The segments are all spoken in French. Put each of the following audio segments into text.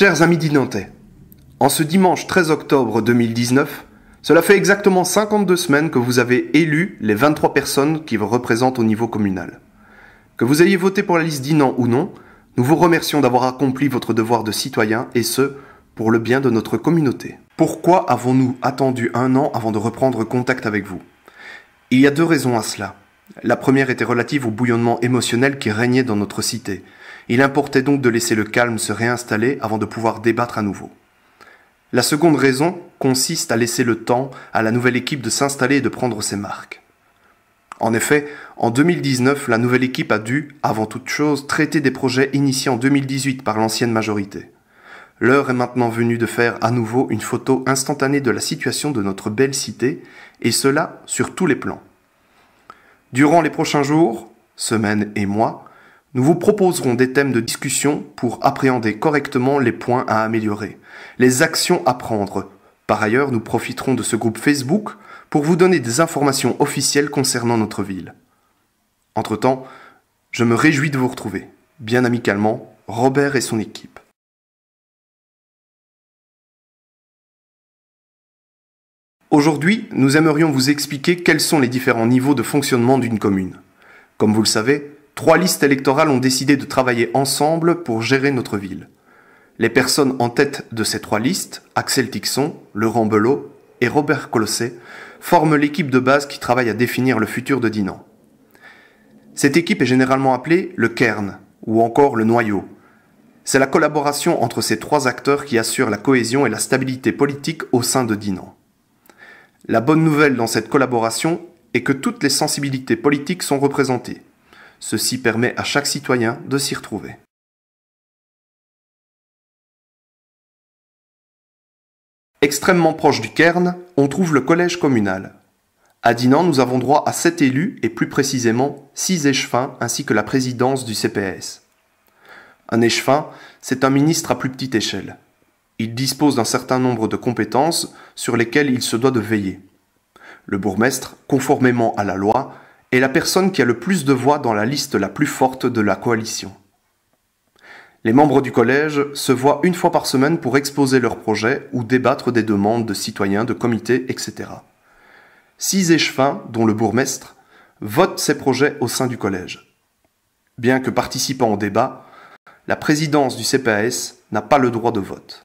Chers amis dinantais, en ce dimanche 13 octobre 2019, cela fait exactement 52 semaines que vous avez élu les 23 personnes qui vous représentent au niveau communal. Que vous ayez voté pour la liste Dinan ou non, nous vous remercions d'avoir accompli votre devoir de citoyen et ce, pour le bien de notre communauté. Pourquoi avons-nous attendu 1 an avant de reprendre contact avec vous? Il y a 2 raisons à cela. La première était relative au bouillonnement émotionnel qui régnait dans notre cité. Il importait donc de laisser le calme se réinstaller avant de pouvoir débattre à nouveau. La seconde raison consiste à laisser le temps à la nouvelle équipe de s'installer et de prendre ses marques. En effet, en 2019, la nouvelle équipe a dû, avant toute chose, traiter des projets initiés en 2018 par l'ancienne majorité. L'heure est maintenant venue de faire à nouveau une photo instantanée de la situation de notre belle cité, et cela sur tous les plans. Durant les prochains jours, semaines et mois, nous vous proposerons des thèmes de discussion pour appréhender correctement les points à améliorer, les actions à prendre. Par ailleurs, nous profiterons de ce groupe Facebook pour vous donner des informations officielles concernant notre ville. Entre-temps, je me réjouis de vous retrouver. Bien amicalement, Robert et son équipe. Aujourd'hui, nous aimerions vous expliquer quels sont les différents niveaux de fonctionnement d'une commune. Comme vous le savez, 3 listes électorales ont décidé de travailler ensemble pour gérer notre ville. Les personnes en tête de ces 3 listes, Axel Tixon, Laurent Belot et Robert Colosset, forment l'équipe de base qui travaille à définir le futur de Dinan. Cette équipe est généralement appelée le cairn ou encore le noyau. C'est la collaboration entre ces 3 acteurs qui assure la cohésion et la stabilité politique au sein de Dinan. La bonne nouvelle dans cette collaboration est que toutes les sensibilités politiques sont représentées. Ceci permet à chaque citoyen de s'y retrouver. Extrêmement proche du cairn, on trouve le collège communal. À Dinan, nous avons droit à 7 élus et plus précisément 6 échevins ainsi que la présidence du CPS. Un échevin, c'est un ministre à plus petite échelle. Il dispose d'un certain nombre de compétences sur lesquelles il se doit de veiller. Le bourgmestre, conformément à la loi, est la personne qui a le plus de voix dans la liste la plus forte de la coalition. Les membres du collège se voient 1 fois par semaine pour exposer leurs projets ou débattre des demandes de citoyens, de comités, etc. 6 échevins, dont le bourgmestre, votent ces projets au sein du collège. Bien que participant au débat, la présidence du CPAS n'a pas le droit de vote.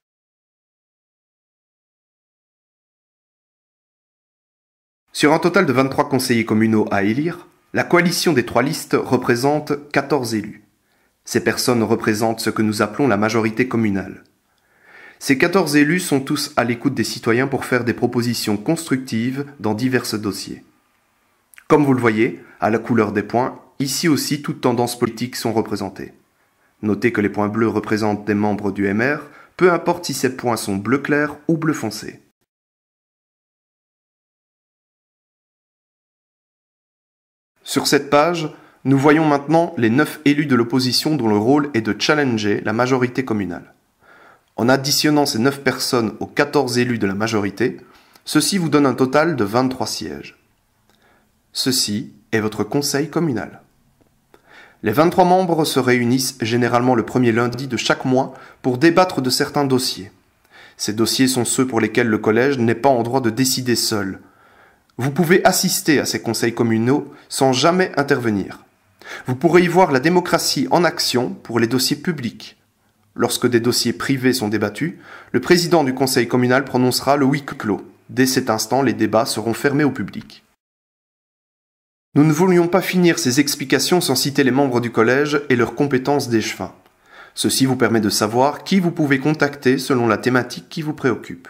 Sur un total de 23 conseillers communaux à élire, la coalition des 3 listes représente 14 élus. Ces personnes représentent ce que nous appelons la majorité communale. Ces 14 élus sont tous à l'écoute des citoyens pour faire des propositions constructives dans divers dossiers. Comme vous le voyez, à la couleur des points, ici aussi toutes tendances politiques sont représentées. Notez que les points bleus représentent des membres du MR, peu importe si ces points sont bleu clair ou bleu foncé. Sur cette page, nous voyons maintenant les 9 élus de l'opposition dont le rôle est de challenger la majorité communale. En additionnant ces 9 personnes aux 14 élus de la majorité, ceci vous donne un total de 23 sièges. Ceci est votre conseil communal. Les 23 membres se réunissent généralement le premier lundi de chaque mois pour débattre de certains dossiers. Ces dossiers sont ceux pour lesquels le collège n'est pas en droit de décider seul. Vous pouvez assister à ces conseils communaux sans jamais intervenir. Vous pourrez y voir la démocratie en action pour les dossiers publics. Lorsque des dossiers privés sont débattus, le président du conseil communal prononcera le huis clos. Dès cet instant, les débats seront fermés au public. Nous ne voulions pas finir ces explications sans citer les membres du collège et leurs compétences d'échevin. Ceci vous permet de savoir qui vous pouvez contacter selon la thématique qui vous préoccupe.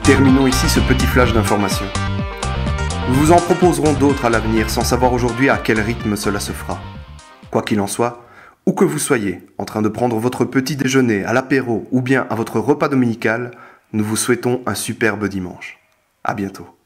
terminons ici ce petit flash d'information. Nous vous en proposerons d'autres à l'avenir sans savoir aujourd'hui à quel rythme cela se fera. Quoi qu'il en soit, où que vous soyez, en train de prendre votre petit déjeuner, à l'apéro ou bien à votre repas dominical, nous vous souhaitons un superbe dimanche. À bientôt.